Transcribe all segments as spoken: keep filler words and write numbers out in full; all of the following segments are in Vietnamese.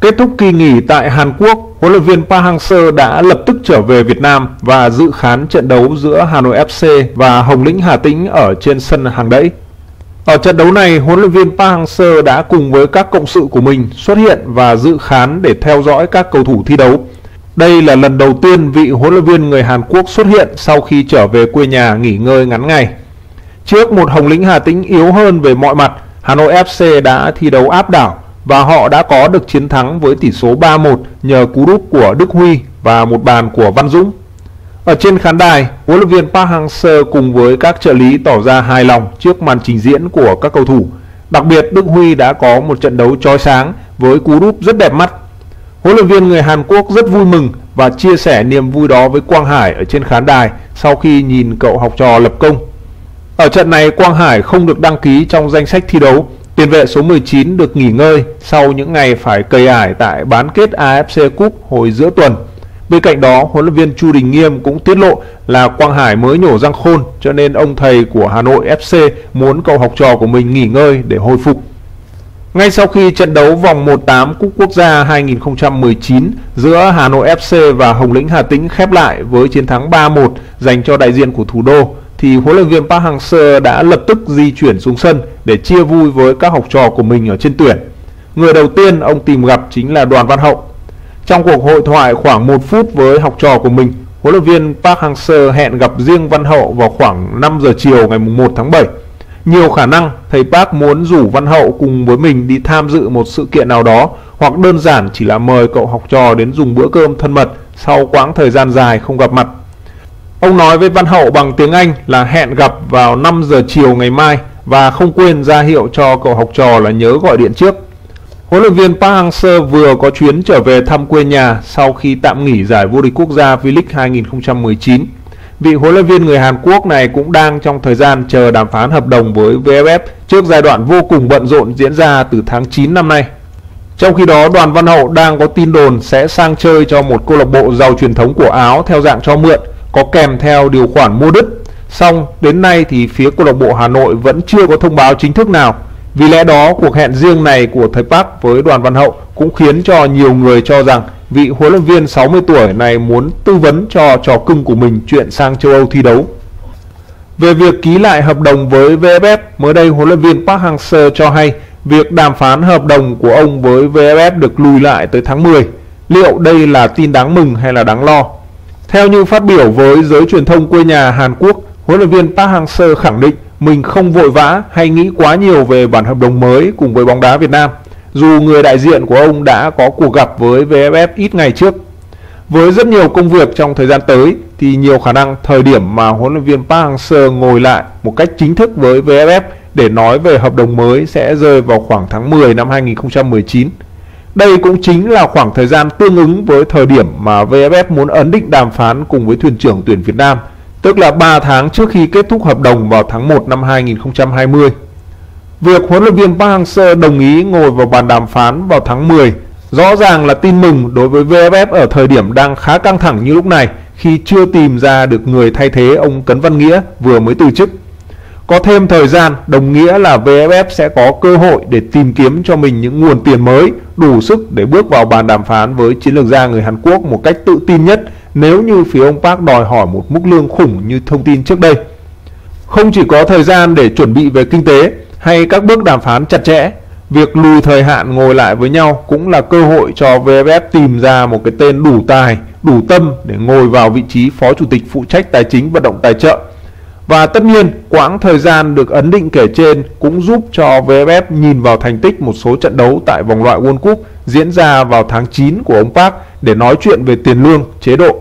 Kết thúc kỳ nghỉ tại Hàn Quốc, huấn luyện viên Park Hang-seo đã lập tức trở về Việt Nam và dự khán trận đấu giữa Hà Nội ép xê và Hồng Lĩnh Hà Tĩnh ở trên sân Hàng Đẫy. Ở trận đấu này, huấn luyện viên Park Hang-seo đã cùng với các cộng sự của mình xuất hiện và dự khán để theo dõi các cầu thủ thi đấu. Đây là lần đầu tiên vị huấn luyện viên người Hàn Quốc xuất hiện sau khi trở về quê nhà nghỉ ngơi ngắn ngày. Trước một Hồng Lĩnh Hà Tĩnh yếu hơn về mọi mặt, Hà Nội ép xê đã thi đấu áp đảo và họ đã có được chiến thắng với tỷ số ba một nhờ cú đúp của Đức Huy và một bàn của Văn Dũng. Ở trên khán đài, huấn luyện viên Park Hang-seo cùng với các trợ lý tỏ ra hài lòng trước màn trình diễn của các cầu thủ. Đặc biệt, Đức Huy đã có một trận đấu chói sáng với cú đúp rất đẹp mắt. Huấn luyện viên người Hàn Quốc rất vui mừng và chia sẻ niềm vui đó với Quang Hải ở trên khán đài sau khi nhìn cậu học trò lập công. Ở trận này, Quang Hải không được đăng ký trong danh sách thi đấu. Tiền vệ số mười chín được nghỉ ngơi sau những ngày phải cày ải tại bán kết a ép xê Cup hồi giữa tuần. Bên cạnh đó, huấn luyện viên Chu Đình Nghiêm cũng tiết lộ là Quang Hải mới nhổ răng khôn, cho nên ông thầy của Hà Nội ép xê muốn cậu học trò của mình nghỉ ngơi để hồi phục. Ngay sau khi trận đấu vòng một tám Cúp Quốc gia hai nghìn không trăm mười chín giữa Hà Nội ép xê và Hồng Lĩnh Hà Tĩnh khép lại với chiến thắng ba một dành cho đại diện của thủ đô, thì huấn luyện viên Park Hang-seo đã lập tức di chuyển xuống sân để chia vui với các học trò của mình ở trên tuyển. Người đầu tiên ông tìm gặp chính là Đoàn Văn Hậu. Trong cuộc hội thoại khoảng một phút với học trò của mình, huấn luyện viên Park Hang-seo hẹn gặp riêng Văn Hậu vào khoảng năm giờ chiều ngày một tháng bảy. Nhiều khả năng thầy Park muốn rủ Văn Hậu cùng với mình đi tham dự một sự kiện nào đó, hoặc đơn giản chỉ là mời cậu học trò đến dùng bữa cơm thân mật sau quãng thời gian dài không gặp mặt. Ông nói với Văn Hậu bằng tiếng Anh là hẹn gặp vào năm giờ chiều ngày mai và không quên ra hiệu cho cậu học trò là nhớ gọi điện trước. Huấn luyện viên Park Hang-seo vừa có chuyến trở về thăm quê nhà sau khi tạm nghỉ giải vô địch quốc gia V-League hai nghìn không trăm mười chín. Vị huấn luyện viên người Hàn Quốc này cũng đang trong thời gian chờ đàm phán hợp đồng với vê ép ép trước giai đoạn vô cùng bận rộn diễn ra từ tháng chín năm nay. Trong khi đó, Đoàn Văn Hậu đang có tin đồn sẽ sang chơi cho một câu lạc bộ giàu truyền thống của Áo theo dạng cho mượn, có kèm theo điều khoản mua đứt. Song đến nay thì phía câu lạc bộ Hà Nội vẫn chưa có thông báo chính thức nào. Vì lẽ đó, cuộc hẹn riêng này của thầy Park với Đoàn Văn Hậu cũng khiến cho nhiều người cho rằng vị huấn luyện viên sáu mươi tuổi này muốn tư vấn cho trò cưng của mình chuyện sang châu Âu thi đấu. Về việc ký lại hợp đồng với vê ép ép, mới đây huấn luyện viên Park Hang-seo cho hay việc đàm phán hợp đồng của ông với vê ép ép được lùi lại tới tháng mười. Liệu đây là tin đáng mừng hay là đáng lo? Theo như phát biểu với giới truyền thông quê nhà Hàn Quốc, huấn luyện viên Park Hang-seo khẳng định mình không vội vã hay nghĩ quá nhiều về bản hợp đồng mới cùng với bóng đá Việt Nam, dù người đại diện của ông đã có cuộc gặp với vê ép ép ít ngày trước. Với rất nhiều công việc trong thời gian tới thì nhiều khả năng thời điểm mà huấn luyện viên Park Hang-seo ngồi lại một cách chính thức với vê ép ép để nói về hợp đồng mới sẽ rơi vào khoảng tháng mười năm hai nghìn không trăm mười chín. Đây cũng chính là khoảng thời gian tương ứng với thời điểm mà vê ép ép muốn ấn định đàm phán cùng với thuyền trưởng tuyển Việt Nam, tức là ba tháng trước khi kết thúc hợp đồng vào tháng một năm hai nghìn không trăm hai mươi. Việc huấn luyện viên Park Hang-seo đồng ý ngồi vào bàn đàm phán vào tháng mười rõ ràng là tin mừng đối với vê ép ép ở thời điểm đang khá căng thẳng như lúc này, khi chưa tìm ra được người thay thế ông Cấn Văn Nghĩa vừa mới từ chức. Có thêm thời gian đồng nghĩa là vê ép ép sẽ có cơ hội để tìm kiếm cho mình những nguồn tiền mới đủ sức để bước vào bàn đàm phán với chiến lược gia người Hàn Quốc một cách tự tin nhất, nếu như phía ông Park đòi hỏi một mức lương khủng như thông tin trước đây. Không chỉ có thời gian để chuẩn bị về kinh tế hay các bước đàm phán chặt chẽ, việc lùi thời hạn ngồi lại với nhau cũng là cơ hội cho vê ép ép tìm ra một cái tên đủ tài, đủ tâm để ngồi vào vị trí phó chủ tịch phụ trách tài chính vận động tài trợ. Và tất nhiên, quãng thời gian được ấn định kể trên cũng giúp cho vê ép ép nhìn vào thành tích một số trận đấu tại vòng loại World Cup diễn ra vào tháng chín của ông Park để nói chuyện về tiền lương, chế độ.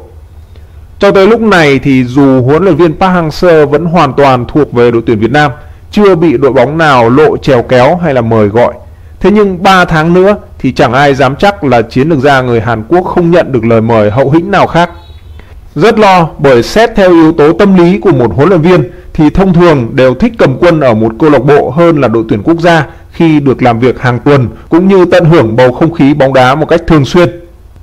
Cho tới lúc này thì dù huấn luyện viên Park Hang-seo vẫn hoàn toàn thuộc về đội tuyển Việt Nam, chưa bị đội bóng nào lộ chèo kéo hay là mời gọi. Thế nhưng ba tháng nữa thì chẳng ai dám chắc là chiến lược gia người Hàn Quốc không nhận được lời mời hậu hĩnh nào khác. Rất lo, bởi xét theo yếu tố tâm lý của một huấn luyện viên thì thông thường đều thích cầm quân ở một câu lạc bộ hơn là đội tuyển quốc gia khi được làm việc hàng tuần cũng như tận hưởng bầu không khí bóng đá một cách thường xuyên.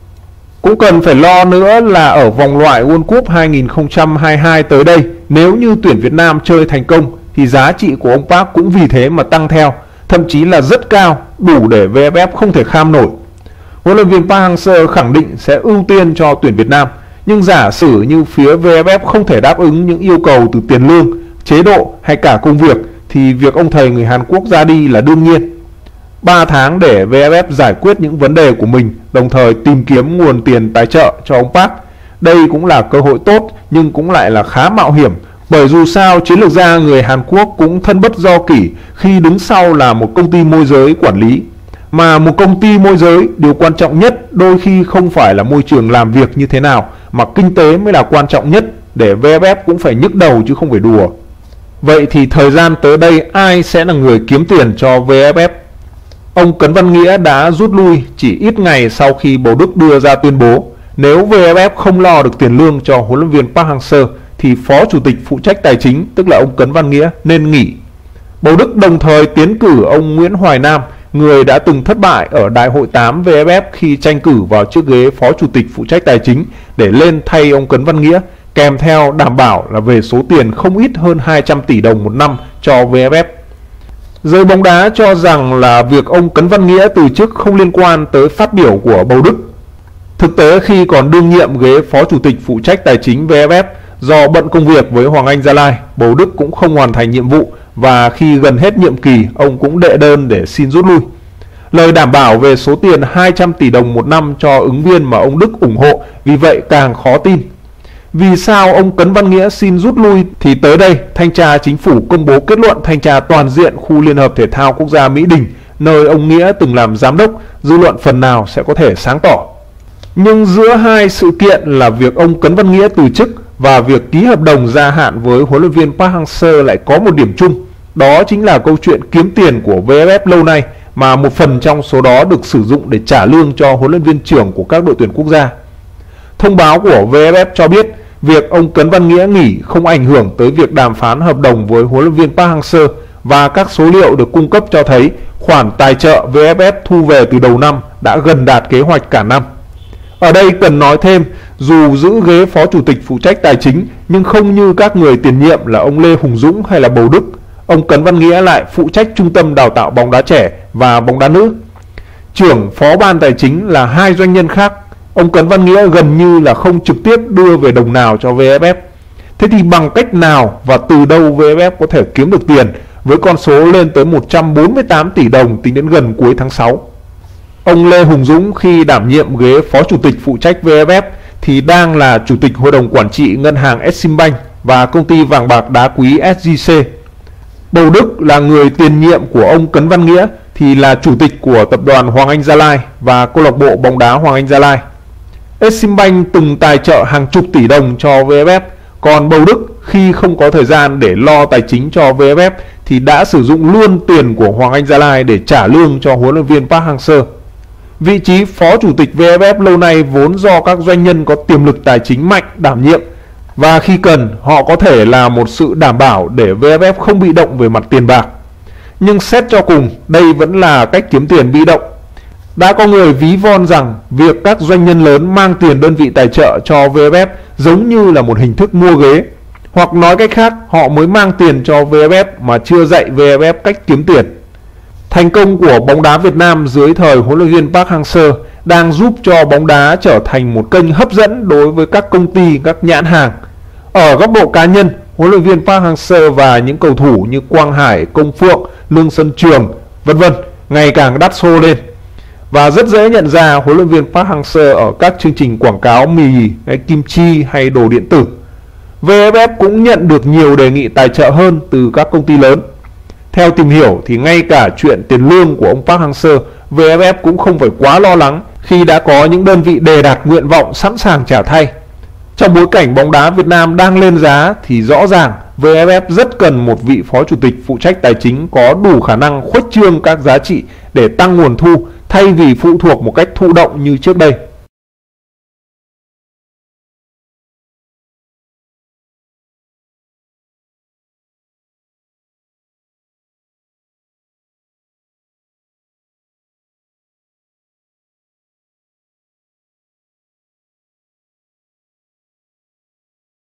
Cũng cần phải lo nữa là ở vòng loại World Cup hai nghìn không trăm hai mươi hai tới đây, nếu như tuyển Việt Nam chơi thành công thì giá trị của ông Park cũng vì thế mà tăng theo, thậm chí là rất cao, đủ để vê ép ép không thể kham nổi. huấn luyện viên Park Hang-seo khẳng định sẽ ưu tiên cho tuyển Việt Nam. Nhưng giả sử như phía vê ép ép không thể đáp ứng những yêu cầu từ tiền lương, chế độ hay cả công việc thì việc ông thầy người Hàn Quốc ra đi là đương nhiên. ba tháng để vê ép ép giải quyết những vấn đề của mình, đồng thời tìm kiếm nguồn tiền tài trợ cho ông Park. Đây cũng là cơ hội tốt nhưng cũng lại là khá mạo hiểm, bởi dù sao chiến lược gia người Hàn Quốc cũng thân bất do kỷ khi đứng sau là một công ty môi giới quản lý. Mà một công ty môi giới, điều quan trọng nhất đôi khi không phải là môi trường làm việc như thế nào, mà kinh tế mới là quan trọng nhất, để vê ép ép cũng phải nhức đầu chứ không phải đùa. Vậy thì thời gian tới đây ai sẽ là người kiếm tiền cho vê ép ép? Ông Cấn Văn Nghĩa đã rút lui chỉ ít ngày sau khi Bầu Đức đưa ra tuyên bố nếu vê ép ép không lo được tiền lương cho huấn luyện viên Park Hang-seo thì Phó Chủ tịch phụ trách tài chính, tức là ông Cấn Văn Nghĩa, nên nghỉ. Bầu Đức đồng thời tiến cử ông Nguyễn Hoài Nam, người đã từng thất bại ở Đại hội tám vê ép ép khi tranh cử vào chiếc ghế Phó Chủ tịch phụ trách tài chính, để lên thay ông Cấn Văn Nghĩa, kèm theo đảm bảo là về số tiền không ít hơn hai trăm tỷ đồng một năm cho vê ép ép. Giới bóng đá cho rằng là việc ông Cấn Văn Nghĩa từ chức không liên quan tới phát biểu của Bầu Đức. Thực tế khi còn đương nhiệm ghế Phó Chủ tịch phụ trách tài chính vê ép ép, do bận công việc với Hoàng Anh Gia Lai, Bầu Đức cũng không hoàn thành nhiệm vụ, và khi gần hết nhiệm kỳ, ông cũng đệ đơn để xin rút lui. Lời đảm bảo về số tiền hai trăm tỷ đồng một năm cho ứng viên mà ông Đức ủng hộ vì vậy càng khó tin. Vì sao ông Cấn Văn Nghĩa xin rút lui thì tới đây, Thanh tra Chính phủ công bố kết luận thanh tra toàn diện khu Liên hợp Thể thao Quốc gia Mỹ Đình, nơi ông Nghĩa từng làm giám đốc, dư luận phần nào sẽ có thể sáng tỏ. Nhưng giữa hai sự kiện là việc ông Cấn Văn Nghĩa từ chức và việc ký hợp đồng gia hạn với huấn luyện viên Park Hang-seo lại có một điểm chung. Đó chính là câu chuyện kiếm tiền của vê ép ép lâu nay, mà một phần trong số đó được sử dụng để trả lương cho huấn luyện viên trưởng của các đội tuyển quốc gia. Thông báo của vê ép ép cho biết việc ông Cấn Văn Nghĩa nghỉ không ảnh hưởng tới việc đàm phán hợp đồng với huấn luyện viên Park Hang-seo, và các số liệu được cung cấp cho thấy khoản tài trợ vê ép ép thu về từ đầu năm đã gần đạt kế hoạch cả năm. Ở đây cần nói thêm, dù giữ ghế Phó Chủ tịch phụ trách tài chính nhưng không như các người tiền nhiệm là ông Lê Hùng Dũng hay là Bầu Đức, ông Cấn Văn Nghĩa lại phụ trách trung tâm đào tạo bóng đá trẻ và bóng đá nữ. Trưởng phó ban tài chính là hai doanh nhân khác. Ông Cấn Văn Nghĩa gần như là không trực tiếp đưa về đồng nào cho vê ép ép. Thế thì bằng cách nào và từ đâu vê ép ép có thể kiếm được tiền với con số lên tới một trăm bốn mươi tám tỷ đồng tính đến gần cuối tháng sáu? Ông Lê Hùng Dũng khi đảm nhiệm ghế Phó Chủ tịch phụ trách vê ép ép thì đang là Chủ tịch Hội đồng Quản trị Ngân hàng Eximbank và công ty vàng bạc đá quý ét giê xê. Bầu Đức là người tiền nhiệm của ông Cấn Văn Nghĩa thì là Chủ tịch của tập đoàn Hoàng Anh Gia Lai và câu lạc bộ bóng đá Hoàng Anh Gia Lai. Eximbank từng tài trợ hàng chục tỷ đồng cho vê ép ép, còn Bầu Đức khi không có thời gian để lo tài chính cho vê ép ép thì đã sử dụng luôn tiền của Hoàng Anh Gia Lai để trả lương cho huấn luyện viên Park Hang-seo. Vị trí Phó Chủ tịch vê ép ép lâu nay vốn do các doanh nhân có tiềm lực tài chính mạnh đảm nhiệm, và khi cần họ có thể là một sự đảm bảo để vê ép ép không bị động về mặt tiền bạc. Nhưng xét cho cùng, đây vẫn là cách kiếm tiền bị động. Đã có người ví von rằng việc các doanh nhân lớn mang tiền đơn vị tài trợ cho vê ép ép giống như là một hình thức mua ghế. Hoặc nói cách khác, họ mới mang tiền cho vê ép ép mà chưa dạy vê ép ép cách kiếm tiền. Thành công của bóng đá Việt Nam dưới thời huấn luyện viên Park Hang-seo đang giúp cho bóng đá trở thành một kênh hấp dẫn đối với các công ty, các nhãn hàng. Ở góc độ cá nhân, huấn luyện viên Park Hang-seo và những cầu thủ như Quang Hải, Công Phượng, Lương Xuân Trường, vân vân ngày càng đắt xô lên. Và rất dễ nhận ra huấn luyện viên Park Hang-seo ở các chương trình quảng cáo mì, hay kim chi hay đồ điện tử. vê ép ép cũng nhận được nhiều đề nghị tài trợ hơn từ các công ty lớn. Theo tìm hiểu thì ngay cả chuyện tiền lương của ông Park Hang-seo, vê ép ép cũng không phải quá lo lắng khi đã có những đơn vị đề đạt nguyện vọng sẵn sàng trả thay. Trong bối cảnh bóng đá Việt Nam đang lên giá thì rõ ràng vê ép ép rất cần một vị Phó Chủ tịch phụ trách tài chính có đủ khả năng khuếch trương các giá trị để tăng nguồn thu thay vì phụ thuộc một cách thụ động như trước đây.